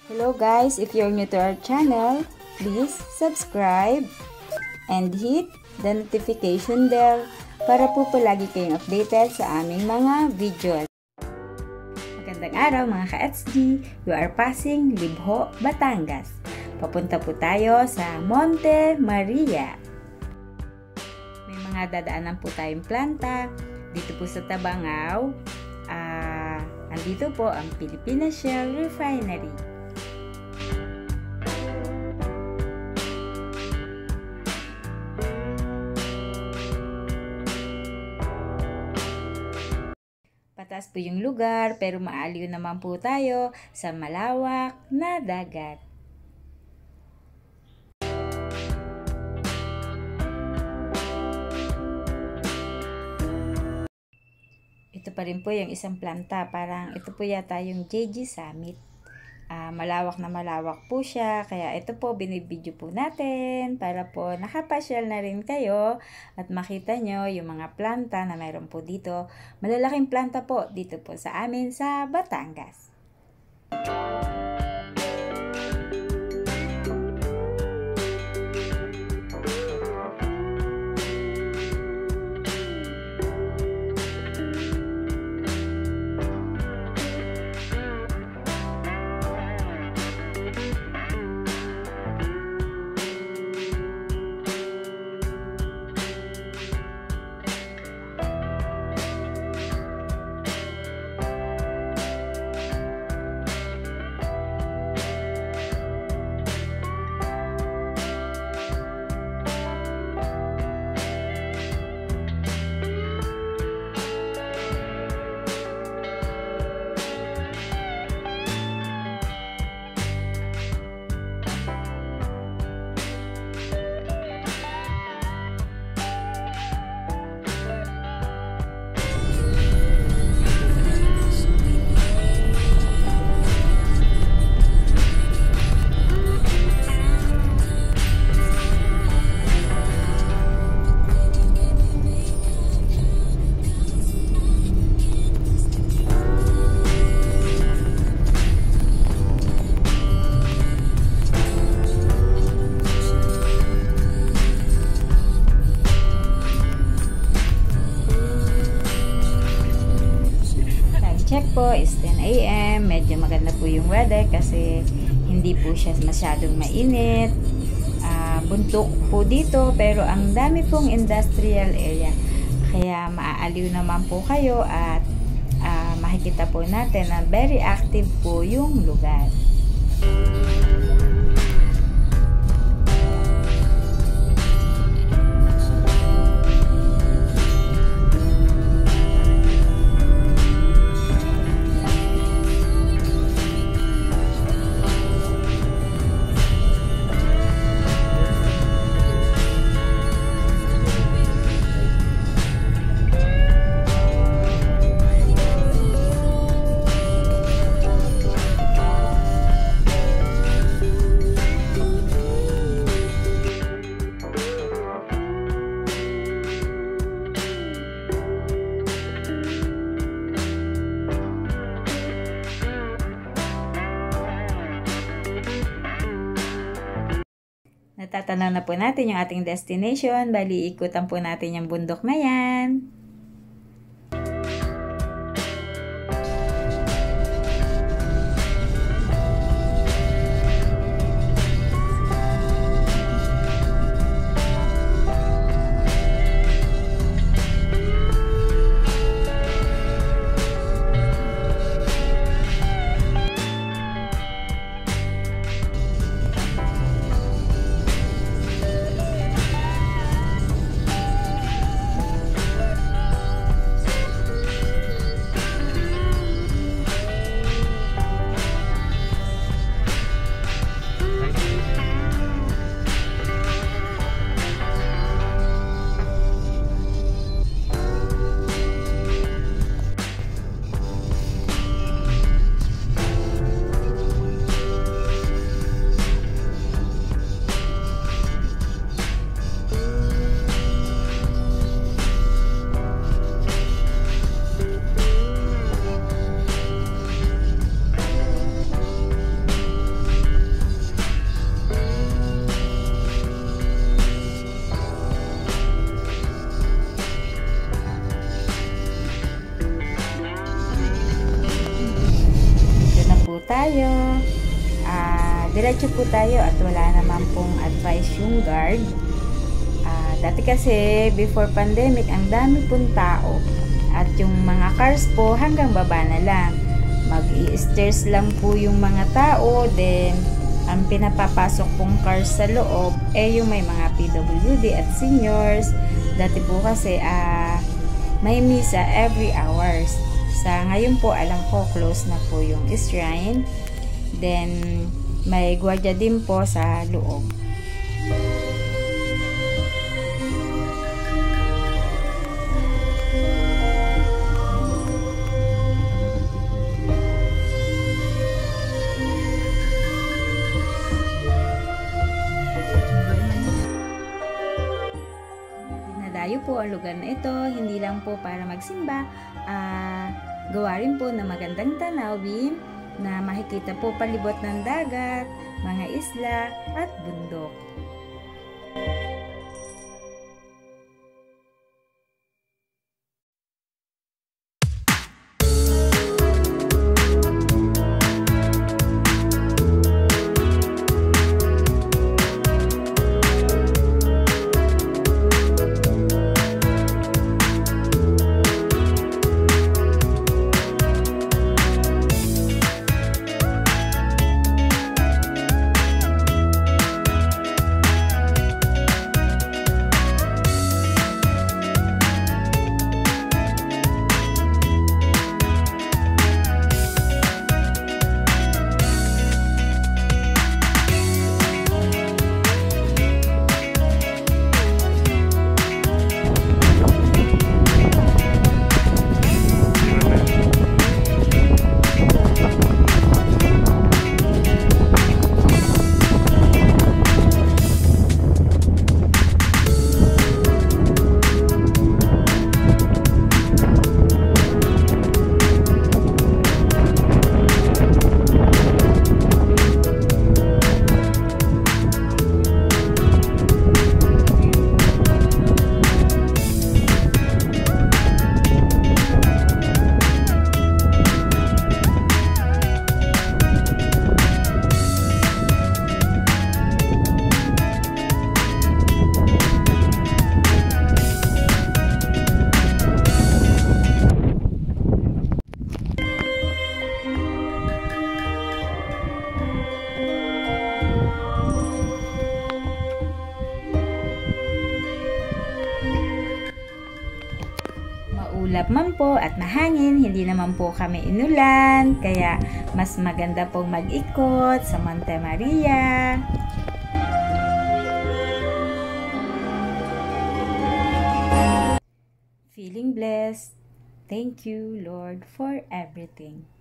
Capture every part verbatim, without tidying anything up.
Hello guys, if you're new to our channel, please subscribe and hit the notification bell para po palagi kayong updated sa aming mga videos. Magandang araw mga ka-H D, you are passing Libho, Batangas. Papunta po tayo sa Montemaria. May mga dadaanan po tayong planta. Dito po sa Tabangaw, uh, andito po ang Pilipinas Shell Refinery. Patas po yung lugar, pero maaliw naman po tayo sa malawak na dagat. Ito pa rin po yung isang planta, parang ito po yata yung J G Summit. Uh, malawak na malawak po siya, kaya ito po binibidyo po natin para po nakapasyal na rin kayo at makita nyo yung mga planta na mayroon po dito. Malalaking planta po dito po sa amin sa Batangas. Check po is ten A M Medyo maganda po yung weather kasi hindi po siya masyadong mainit. Uh, buntok po dito pero ang dami pong industrial area. Kaya maaaliw naman po kayo at uh, makikita po natin na very active po yung lugar. Natatanaw na po natin yung ating destination. Bali, ikutan po natin yung bundok na yan. tayo. Uh, diretso po tayo at wala naman pong advice yung guard. Uh, dati kasi before pandemic ang dami pong tao at yung mga cars po hanggang baba na lang. Mag-i-stairs lang po yung mga tao, then ang pinapapasok pong cars sa loob eh yung may mga P W D at seniors. Dati po kasi uh, may misa every hours. Sa ngayon po alam ko close na po yung shrine. Then, may gwardiya din po sa loob. Dinadayo po ang lugar na ito, hindi lang po para magsimba, ah, gawa rin po na magandang tanawin na makikita po palibot ng dagat, mga isla at bundok. Ulap man po at mahangin, hindi naman po kami inulan, kaya mas maganda pong mag-ikot sa Montemaria. Feeling blessed. Thank you, Lord, for everything.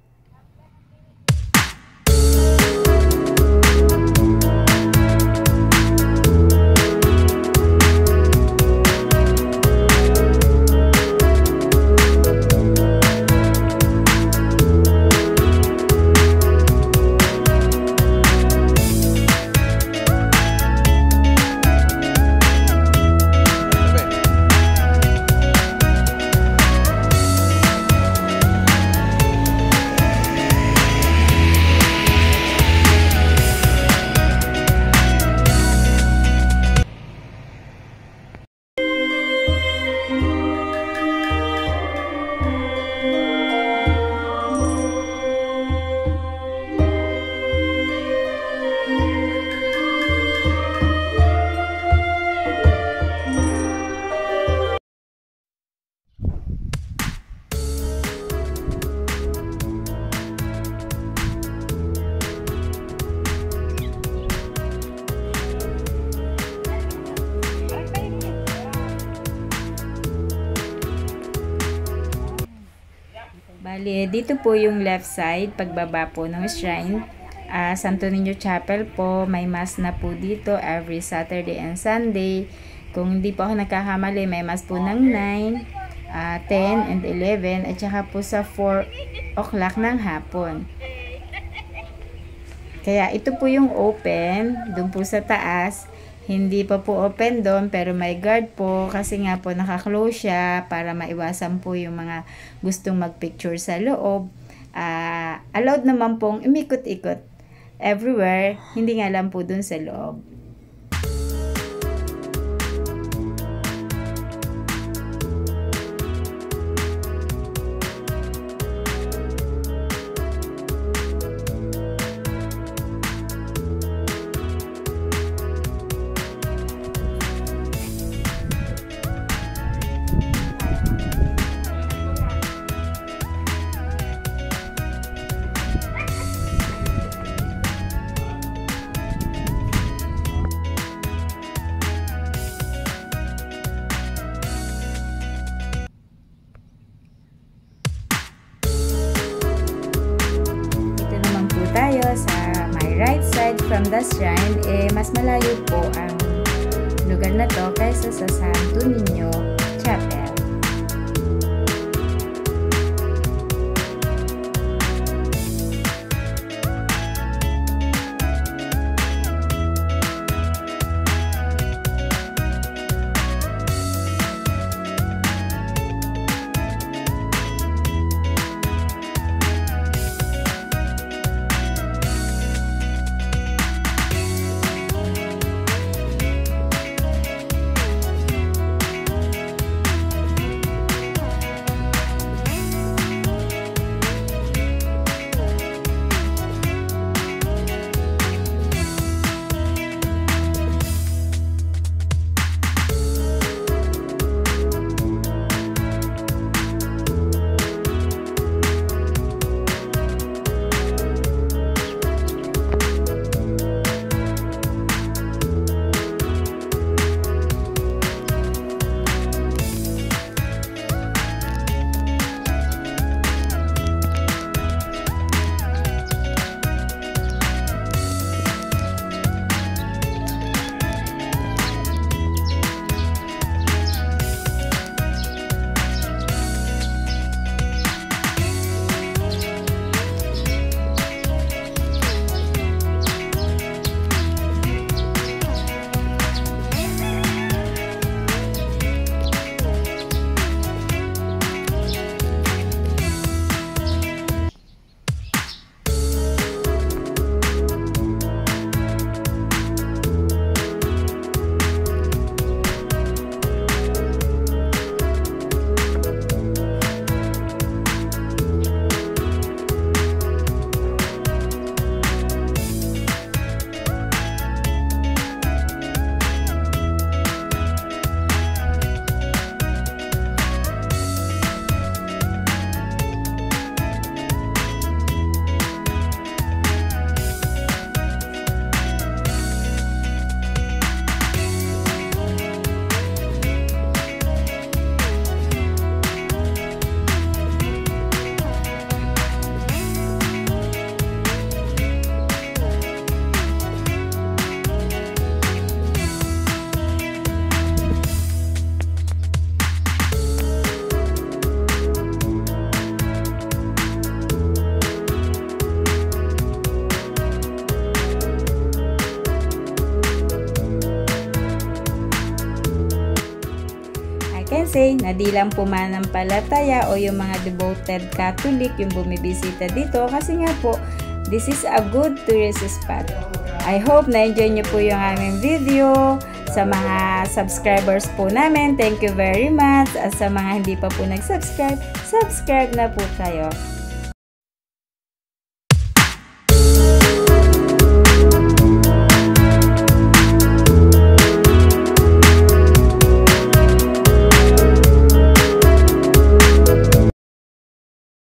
Bali, dito po yung left side, pagbaba po ng shrine. Uh, Santo Niño Chapel po, may mass na po dito every Saturday and Sunday. Kung hindi po ako nagkakamali, may mass po ng nine, uh, ten, and eleven, at saka po sa four o'clock ng hapon. Kaya ito po yung open, dun po sa taas. Hindi pa po open doon, pero may guard po kasi nga po naka-close siya para maiwasan po yung mga gustong mag-picture sa loob. uh, allowed naman pong imikot-ikot everywhere, hindi nga lang po dun sa loob. Tayo sa my right side from the shrine, eh mas malayo po ang lugar na to kaysa sa Santo Niño Chapel. can say na di lang pumanampalataya o yung mga devoted Catholic yung bumibisita dito kasi nga po, this is a good tourist spot. I hope na-enjoy nyo po yung aming video. Sa mga subscribers po namin, thank you very much. At sa mga hindi pa po nag-subscribe, subscribe na po kayo.